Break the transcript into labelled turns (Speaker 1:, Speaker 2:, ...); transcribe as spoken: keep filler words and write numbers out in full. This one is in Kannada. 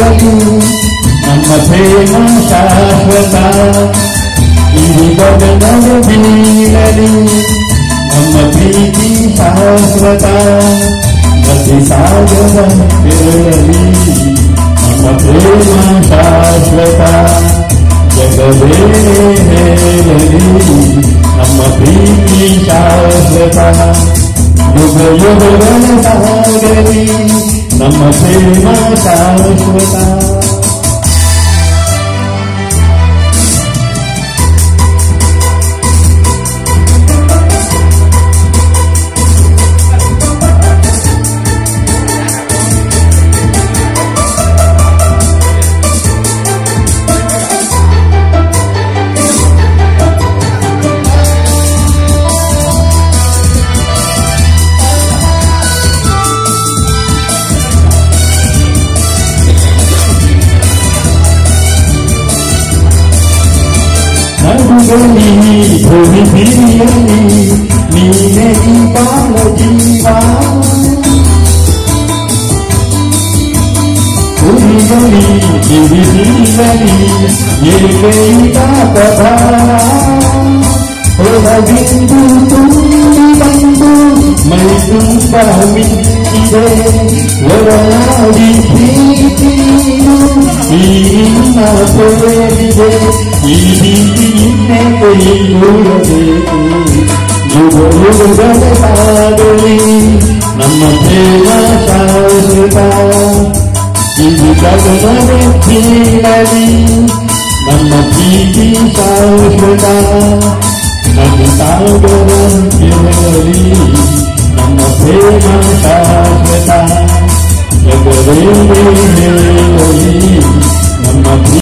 Speaker 1: ಸಾಗಲಿ ನಮ್ಮ ಪ್ರೇಮ ಶಾಶ್ವತ ಇಲ್ಲಿ ಬದಲದೆ ಬೀಳಲಿ ನಮ್ಮ ಪ್ರೀತಿ ಶಾಶ್ವತ ನದಿ ಸಾಗದ ಬೆರಳಲಿ ನಮ್ಮ ಪ್ರೇಮ ಶಾಶ್ವತ ಜಗವೇ ಹೇಳಲಿ ನಮ್ಮ ಪ್ರೀತಿ ಶಾಶ್ವತ ಯುಗ ಯುಗಗಳ ಸಾಗಲಿ ನಮ್ಮ ಪ್ರೇಮ ಶಾಶ್ವತ ನಡುಗಲಿ ಭೂಮಿ ಬಿರಿಯಲಿ ನೀನೆ ಈ ಬಾಳ ಜೀವ ಉರಿಗಲಿ ಕಿವಿ ಬೀಳಲಿ ಏಕೈಕ ಪ್ರಭಾವ ಹೊರಗಿಂದು ತುಂಬಿ ಬಂದು ಮೈ ತುಂಬ ಮಿಕ್ಕಿದೆ ಒಳನಾಡಿ ಪ್ರೀತಿಯು ಈ ನಿನ್ನ ತೋರಿದೆ ಈ ರೀತಿ ನಿನ್ನೆ ಕೈಗೂಡಬೇಕು ಯುಗ ಯುಗಗಳ ಸಾಗಲಿ ನಮ್ಮ ಪ್ರೇಮ ಶಾಶ್ವತ ಇದು ಗಗನದ ಬೀಳಲಿ ನಮ್ಮ ಪ್ರೀತಿ ಶಾಶ್ವತ ನದಿ ಸಾಗರ ಬೆರಳಲಿ ನಮ್ಮ ಪ್ರೇಮ ಶಾಶ್ವತ